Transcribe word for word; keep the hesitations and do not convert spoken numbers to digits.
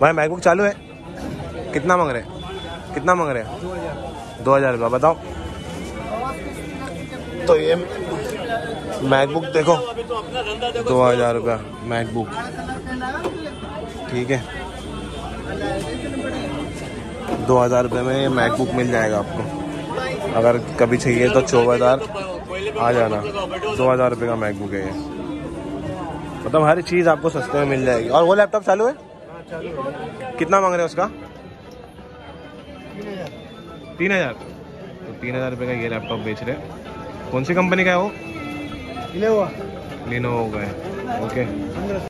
भाई मैकबुक चालू है, कितना मांग रहे हैं, कितना मांग रहे हैं? दो हज़ार रुपया बताओ। तो ये मैकबुक देखो, दो हज़ार रुपया मैकबुक, ठीक है। दो हज़ार रुपये में ये मैकबुक मिल जाएगा आपको। अगर कभी चाहिए तो चौबीदार आ जाना। दो हज़ार रुपये का मैकबुक है ये, मतलब हर चीज़ आपको सस्ते में मिल जाएगी। और वो लैपटॉप चालू है, कितना मांग रहे हैं उसका? तीन हज़ार। तो तीन हज़ार रुपये का ये लैपटॉप बेच रहे हैं। कौन सी कंपनी का है वो? लिनोवो का है। ओके।